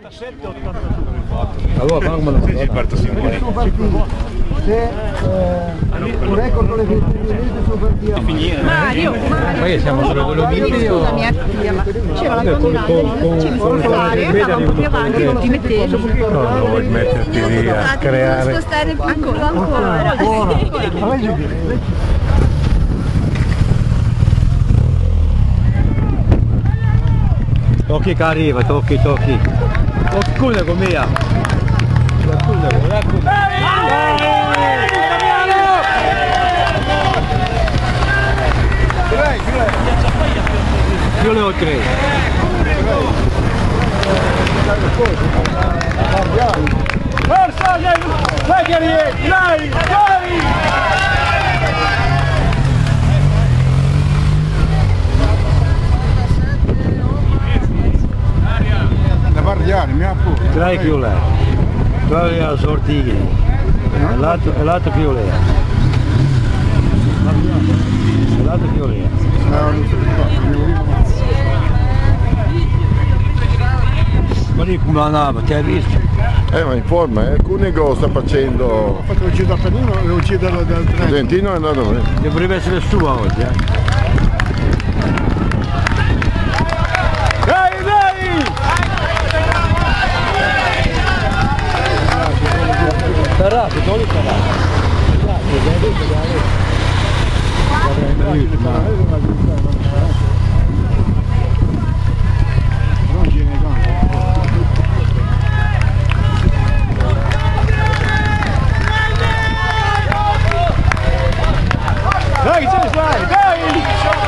Allora, parla come la Parto Simone. Se un record con le 20 minuti sono partiti. Mario, Poi siamo solo due Olimpiadi o... scusa mia zia, ma c'era la tonnellata, ci può fare, andavamo più avanti, non ti mettevo. Non vuoi metterti lì a creare. Spostare ancora. Tocchi che arriva, tocchi. Qualcuno con mia. Io ne ho 3. Forza, dai! Da Bardiani, mi ha pure. Dai più là. Dai a sortire. L'altro più là. L'altro più là. Ma lì come andava, ti hai visto? Ma in forma, Cunego sta facendo... Ho fatto l'uscita da Pennino e l'uscita dal treno. Argentino è andato bene. Dovrebbe essere sua oggi, Dai! Tarrato, togli il tarrato. Non gira in campo. Dai, ce ne sai, dai!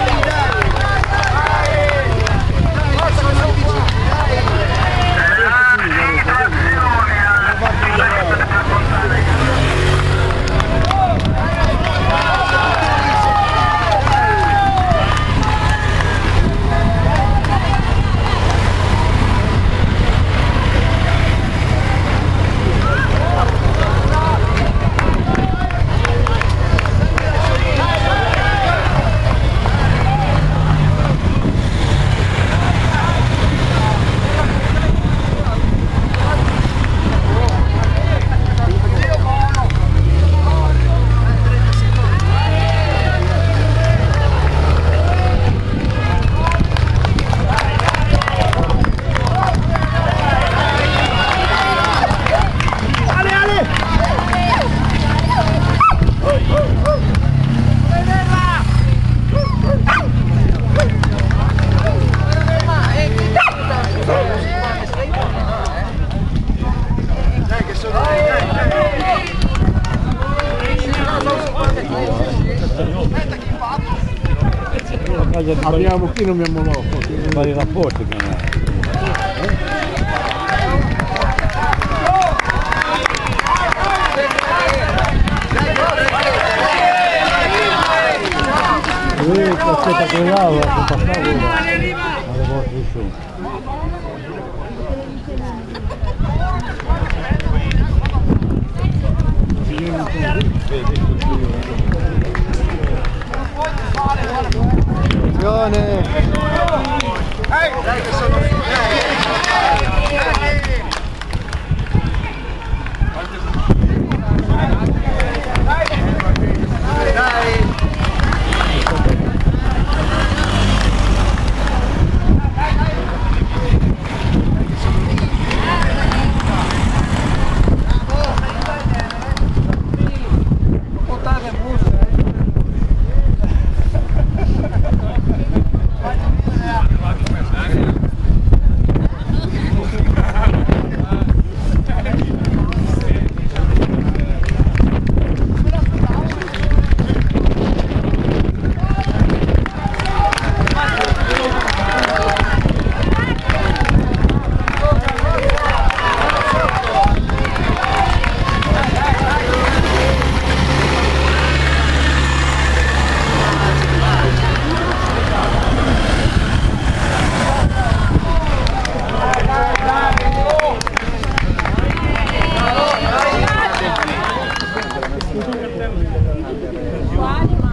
Abbiamo qui, non abbiamo l'occhio. Fare i rapporti con me. Aspetta che lava, che passavo. Dai che sono Quali?